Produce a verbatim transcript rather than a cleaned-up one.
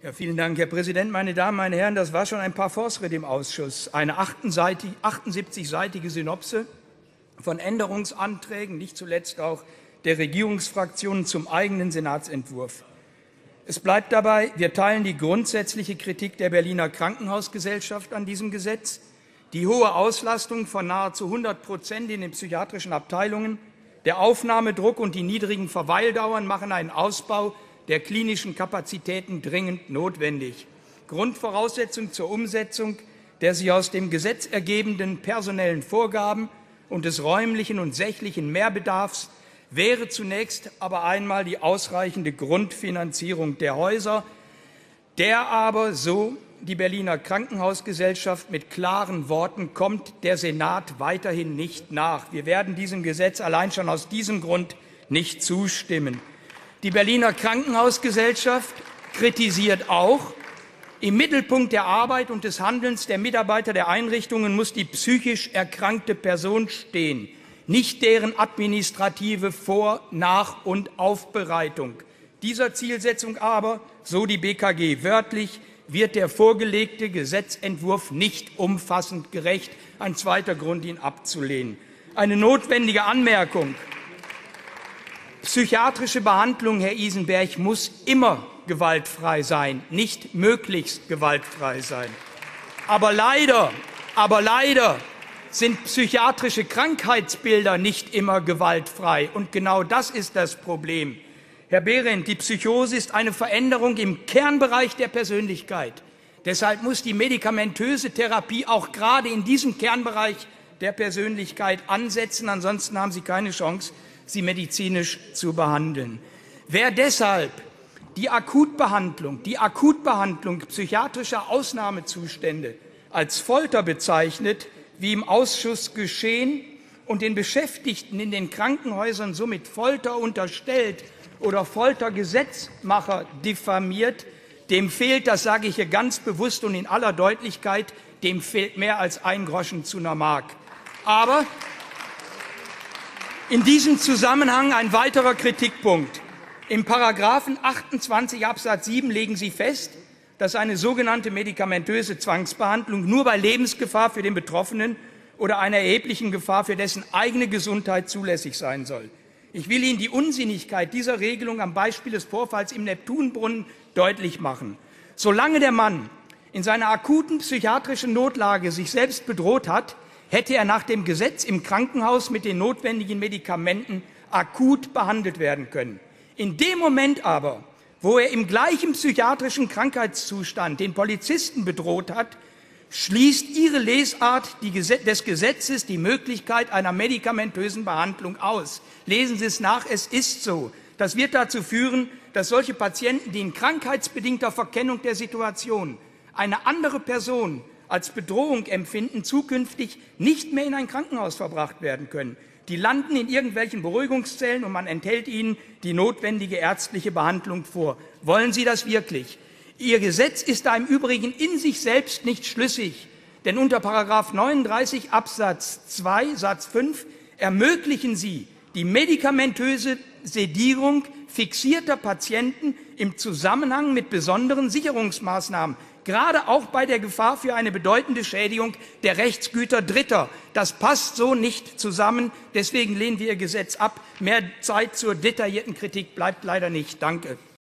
Ja, vielen Dank, Herr Präsident, meine Damen, meine Herren. Das war schon ein paar Fortschritt im Ausschuss. Eine achtundsiebzigseitige Synopse von Änderungsanträgen, nicht zuletzt auch der Regierungsfraktionen zum eigenen Senatsentwurf. Es bleibt dabei, wir teilen die grundsätzliche Kritik der Berliner Krankenhausgesellschaft an diesem Gesetz. Die hohe Auslastung von nahezu hundert Prozent in den psychiatrischen Abteilungen, der Aufnahmedruck und die niedrigen Verweildauern machen einen Ausbau der klinischen Kapazitäten dringend notwendig. Grundvoraussetzung zur Umsetzung der sich aus dem Gesetz ergebenden personellen Vorgaben und des räumlichen und sächlichen Mehrbedarfs wäre zunächst aber einmal die ausreichende Grundfinanzierung der Häuser, der aber, so die Berliner Krankenhausgesellschaft mit klaren Worten, kommt der Senat weiterhin nicht nach. Wir werden diesem Gesetz allein schon aus diesem Grund nicht zustimmen. Die Berliner Krankenhausgesellschaft kritisiert auch, im Mittelpunkt der Arbeit und des Handelns der Mitarbeiter der Einrichtungen muss die psychisch erkrankte Person stehen, nicht deren administrative Vor-, Nach- und Aufbereitung. Dieser Zielsetzung aber, so die B K G wörtlich, wird der vorgelegte Gesetzentwurf nicht umfassend gerecht. Ein zweiter Grund, ihn abzulehnen. Eine notwendige Anmerkung. Psychiatrische Behandlung, Herr Isenberg, muss immer gewaltfrei sein, nicht möglichst gewaltfrei sein. Aber leider, aber leider sind psychiatrische Krankheitsbilder nicht immer gewaltfrei. Und genau das ist das Problem. Herr Behrendt, die Psychose ist eine Veränderung im Kernbereich der Persönlichkeit. Deshalb muss die medikamentöse Therapie auch gerade in diesem Kernbereich der Persönlichkeit ansetzen. Ansonsten haben Sie keine Chance, sie medizinisch zu behandeln. Wer deshalb die Akutbehandlung, die Akutbehandlung psychiatrischer Ausnahmezustände als Folter bezeichnet, wie im Ausschuss geschehen, und den Beschäftigten in den Krankenhäusern somit Folter unterstellt oder Foltergesetzmacher diffamiert, dem fehlt, das sage ich hier ganz bewusst und in aller Deutlichkeit, dem fehlt mehr als ein Groschen zu einer Mark. Aber in diesem Zusammenhang ein weiterer Kritikpunkt. Im Paragraphen achtundzwanzig Absatz sieben legen Sie fest, dass eine sogenannte medikamentöse Zwangsbehandlung nur bei Lebensgefahr für den Betroffenen oder einer erheblichen Gefahr für dessen eigene Gesundheit zulässig sein soll. Ich will Ihnen die Unsinnigkeit dieser Regelung am Beispiel des Vorfalls im Neptunbrunnen deutlich machen. Solange der Mann in seiner akuten psychiatrischen Notlage sich selbst bedroht hat, hätte er nach dem Gesetz im Krankenhaus mit den notwendigen Medikamenten akut behandelt werden können. In dem Moment aber, wo er im gleichen psychiatrischen Krankheitszustand den Polizisten bedroht hat, schließt Ihre Lesart des Gesetzes die Möglichkeit einer medikamentösen Behandlung aus. Lesen Sie es nach, es ist so. Das wird dazu führen, dass solche Patienten, die in krankheitsbedingter Verkennung der Situation eine andere Person als Bedrohung empfinden, zukünftig nicht mehr in ein Krankenhaus verbracht werden können. Die landen in irgendwelchen Beruhigungszellen und man enthält ihnen die notwendige ärztliche Behandlung vor. Wollen Sie das wirklich? Ihr Gesetz ist da im Übrigen in sich selbst nicht schlüssig, denn unter Paragraph neununddreißig Absatz zwei Satz fünf ermöglichen Sie die medikamentöse Sedierung fixierter Patienten im Zusammenhang mit besonderen Sicherungsmaßnahmen, gerade auch bei der Gefahr für eine bedeutende Schädigung der Rechtsgüter Dritter. Das passt so nicht zusammen. Deswegen lehnen wir Ihr Gesetz ab. Mehr Zeit zur detaillierten Kritik bleibt leider nicht. Danke.